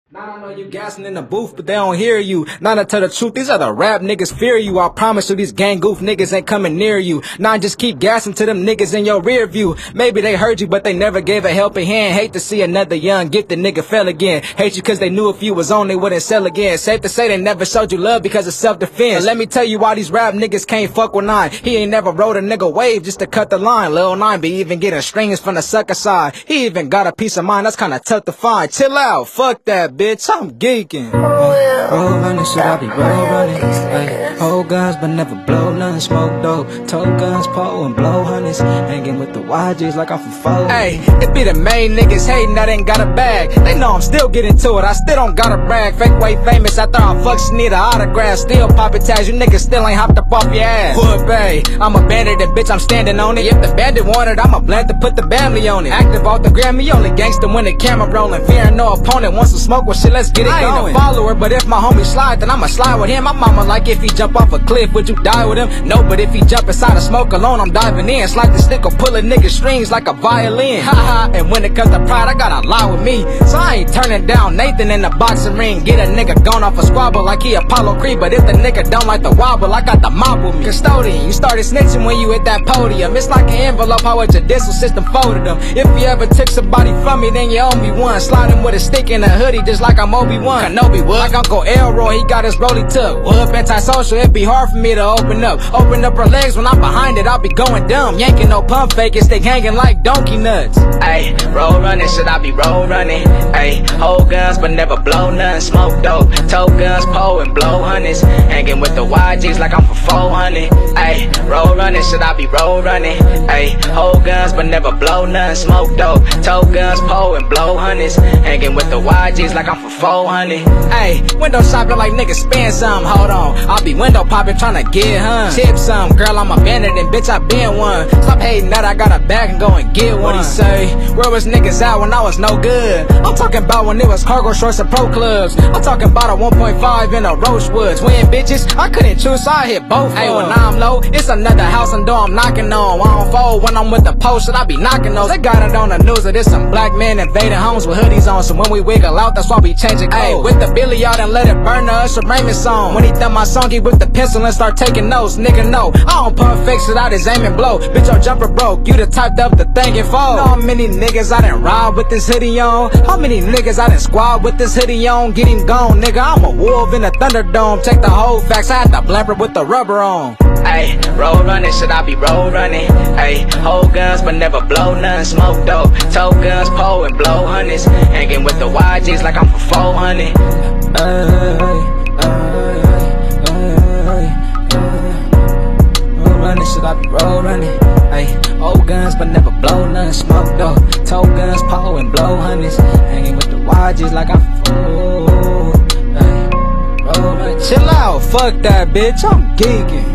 Now I know you gassing in the booth, but they don't hear you. Now to tell the truth, these other rap niggas fear you. I promise you, these gang goof niggas ain't coming near you. Now I just keep gassing to them niggas in your rear view. Maybe they heard you, but they never gave a helping hand. Hate to see another young gifted nigga fell again. Hate you cause they knew if you was on, they wouldn't sell again. Safe to say they never showed you love because of self-defense. Let me tell you why these rap niggas can't fuck with Nine. He ain't never rode a nigga wave just to cut the line. Lil 9 be even getting strings from the sucker side. He even got a piece of mind that's kinda tough to find. Chill out, fuck that bitch, I'm geeking. Roll running, should I be roll running? Ay, hold guns but never blow none. Smoke dope, tote guns, pole and blow honeys. Hanging with the YGs like I'm from Fold. Hey, it be the main niggas hating that ain't got a bag. They know I'm still getting to it, I still don't gotta brag. Fake way famous after I fuck, she need an autograph. Still poppin' tags, you niggas still ain't hopped up off your ass. Hood bay, I'm a bandit and bitch I'm standing on it. If the bandit wanted, I'm a blend to put the family on it. Active off the gram, me only gangster when the camera rolling. Fearing no opponent, wants to smoke, well shit, let's get it going. I ain't a follower, but if my homie slide, then I'ma slide with him. My mama like, if he jump off a cliff, would you die with him? No, but if he jump inside a smoke alone, I'm diving in. Slide the stick or pull a nigga strings like a violin. Haha, and when it comes to pride, I got a lot with me. So I ain't turning down Nathan in the boxing ring. Get a nigga gone off a squabble like he Apollo Creed. But if the nigga don't like the wobble, I got the mob with me. Custodian, you started snitching when you hit that podium. It's like an envelope, how a judicial system folded them. If you ever took somebody from me, then you owe me one. Sliding with a stick in a hoodie just like I'm Obi-Wan. Kenobi would. Like Uncle Elroy, he got his rollie took. Whoop, antisocial, it be hard for me to open up. Open up her legs when I'm behind it, I'll be going dumb. Yanking no pump fake, and stick hanging like donkey nuts. Ayy, roll running, should I be roll running? Ayy, hold guns but never blow none. Smoke dope, tote guns, pole and blow honeys. Hanging with the YGs like I'm for 400. Ayy, roll running, should I be roll running? Ayy, hold guns but never blow none. Smoke dope, tote guns, pole and blow honeys. Hanging with the YGs like I'm for 400. Ayy, window shopping like niggas spend some, hold on. I'll be window popping tryna get hun. Tip some, girl I'm a bandit and bitch I been one. Stop hating that I got a bag and go and get one. What he say? Where was niggas at when I was no good? I'm talking about when it was cargo shorts and pro clubs. I'm talking about a 1.5 in a Roachwoods. When bitches, I couldn't choose so I hit both. Ayy, when I'm low, it's another house and door I'm knocking on. I don't fold when I'm with the post, should I be knocking those? They got it on the news that it's some black men invading homes with hoodies on. So when we wiggle out, that's why we changing clothes. Ayy, with the Billy out and let it burn the Usher Raymond song. When he done my song, he whip the pencil and start taking notes. Nigga, no, I don't pump fakes it out his aim and blow. Bitch, your jumper broke, you the typed up the thing and fold. Know how many niggas I done ride with this hoodie on? How many niggas I done squad with this hoodie on? Get him gone, nigga, I'm a wolf in the Thunderdome. Check the whole facts, I had the blamper with the rubber on. Ayy, roll running, should I be roll running? Ayy, hold guns but never blow none. Smoke dope, tote guns, pole and blow honeys. Hanging with the YGs like I'm for 400. Roll running, should I be roll running? Ayy, hold guns but never blow none. Smoke dope, tote guns, pole and blow honeys. Hanging with the YGs like I'm for 400. Chill out, fuck that bitch, I'm geeking.